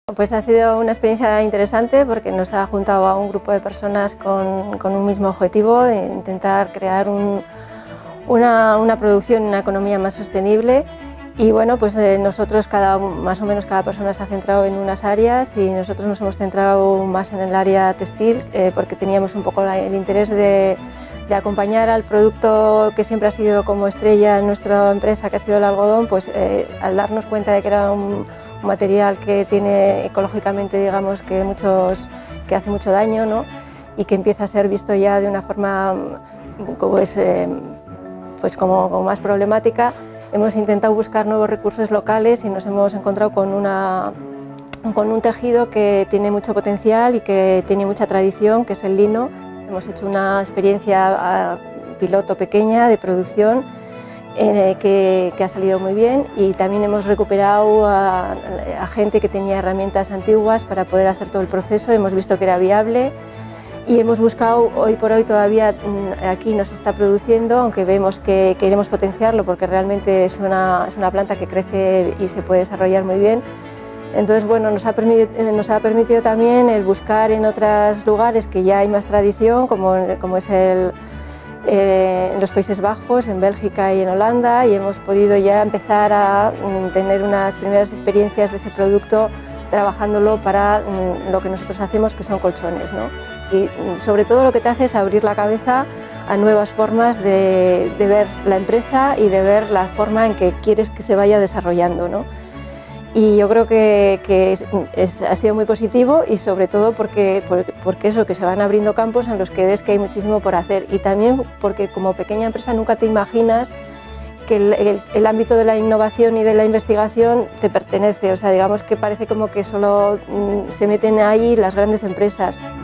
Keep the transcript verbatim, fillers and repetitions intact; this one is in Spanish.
Pues ha sido una experiencia interesante porque nos ha juntado a un grupo de personas con, con un mismo objetivo de intentar crear un, una, una producción, una economía más sostenible. Y bueno, pues eh, nosotros, cada, más o menos cada persona se ha centrado en unas áreas y nosotros nos hemos centrado más en el área textil eh, porque teníamos un poco la, el interés de, de acompañar al producto que siempre ha sido como estrella en nuestra empresa, que ha sido el algodón, pues eh, al darnos cuenta de que era un, un material que tiene ecológicamente, digamos, que, muchos, que hace mucho daño, ¿no? Y que empieza a ser visto ya de una forma pues, eh, pues como, como más problemática. Hemos intentado buscar nuevos recursos locales y nos hemos encontrado con, una, con un tejido que tiene mucho potencial y que tiene mucha tradición, que es el lino. Hemos hecho una experiencia piloto pequeña de producción eh, que, que ha salido muy bien, y también hemos recuperado a, a gente que tenía herramientas antiguas para poder hacer todo el proceso. Hemos visto que era viable. Y hemos buscado, hoy por hoy todavía aquí no se está produciendo, aunque vemos que queremos potenciarlo porque realmente es una, es una planta que crece y se puede desarrollar muy bien. Entonces, bueno, nos ha, permitido, nos ha permitido también el buscar en otros lugares que ya hay más tradición, como, como es el, eh, en los Países Bajos, en Bélgica y en Holanda, y hemos podido ya empezar a mm, tener unas primeras experiencias de ese producto trabajándolo para mm, lo que nosotros hacemos, que son colchones, ¿no? Y mm, sobre todo lo que te hace es abrir la cabeza a nuevas formas de, de ver la empresa y de ver la forma en que quieres que se vaya desarrollando, ¿no? Y yo creo que, que es, es, ha sido muy positivo, y sobre todo porque, porque, porque eso, que se van abriendo campos en los que ves que hay muchísimo por hacer, y también porque como pequeña empresa nunca te imaginas que el, el, el ámbito de la innovación y de la investigación te pertenece. O sea, digamos que parece como que solo mm, se meten ahí las grandes empresas.